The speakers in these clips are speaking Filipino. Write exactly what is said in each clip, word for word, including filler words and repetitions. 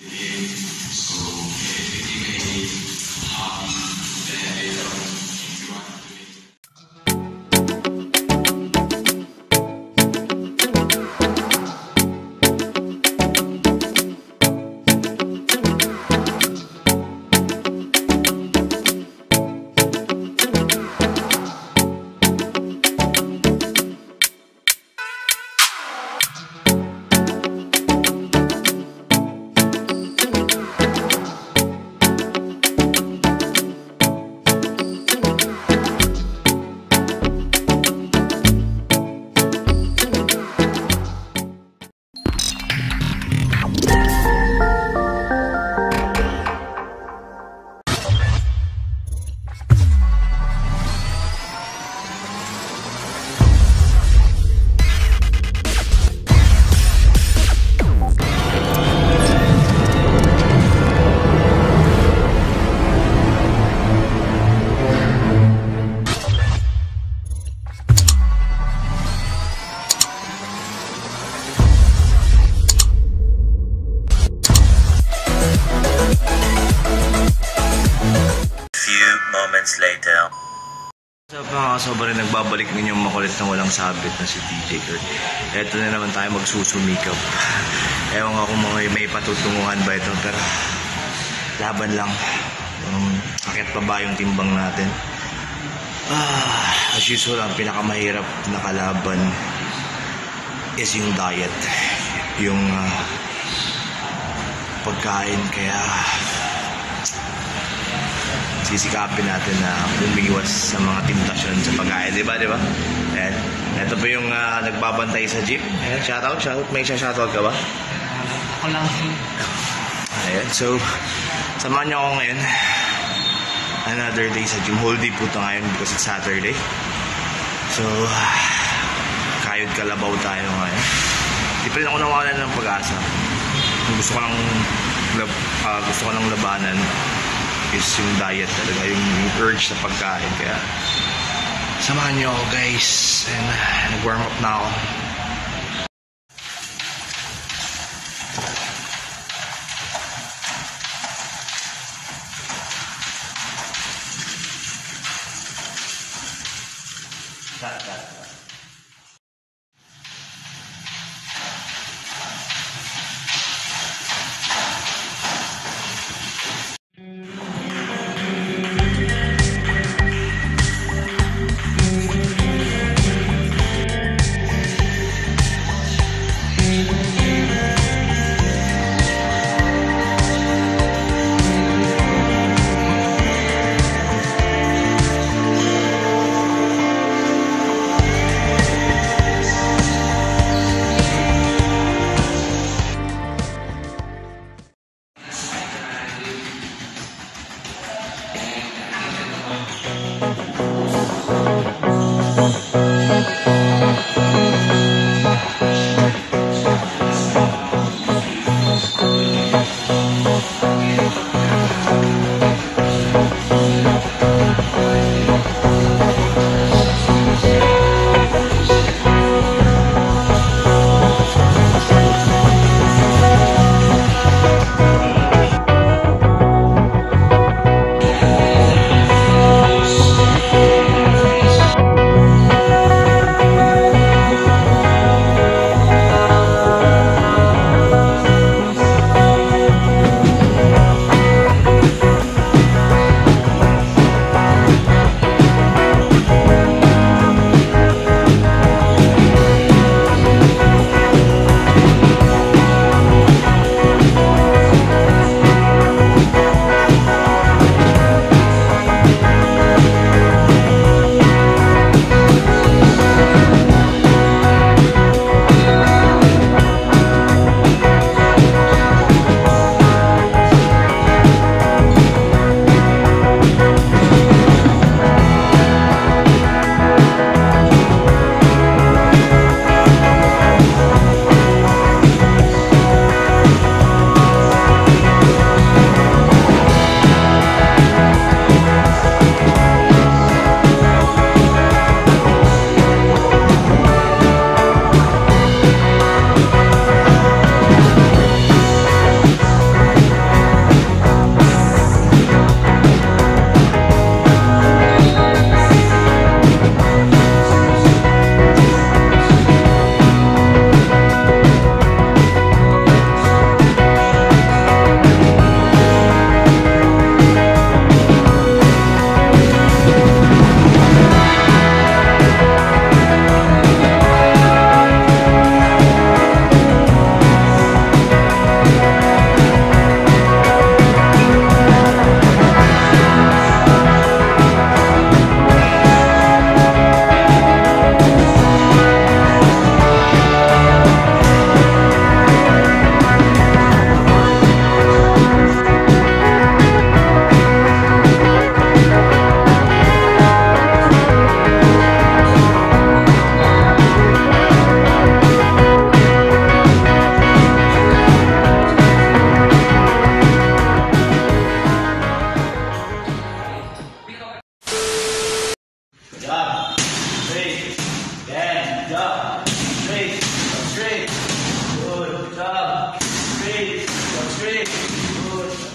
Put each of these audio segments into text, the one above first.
Moments later. Sa mga kasobrang nagbabalik ninyong makulit na walang sabit na si D J Kurt. Eto na naman tayo magsusumikap. Ewan nga kung mga may patutunguhan ba ito, pero laban lang. Um, akit pa ba yung timbang natin? Ah, as usual, ang pinakamahirap na kalaban is yung diet. Yung uh, pagkain, kaya sisikapin natin na umiwas sa mga temptasyon sa pagkain, di ba, di ba? Ayan. Ito po yung uh, nagbabantay sa jeep. Ayan, shoutout, shoutout. May isang shoutout ka ba? Ako lang. Ayan, so, samahan niyo ako ngayon. Another day sa gym. Whole day po ito ngayon because it's Saturday. So, kayod kalabaw tayo ngayon. Di pa rin ako nawalan ng pag-asa. Gusto ko lang, uh, gusto ko lang labanan is yung diet talaga, yung, yung urge sa pagkain. Kaya samahan nyo ako guys, and uh, nag-warm up na ako. That, that, that.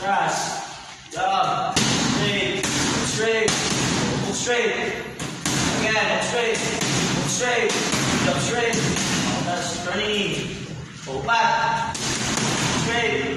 Cross. Jump. Straight. Move straight. Move straight. Again. Move straight. Move straight. Jump straight. That's turning. Pull back. Straight.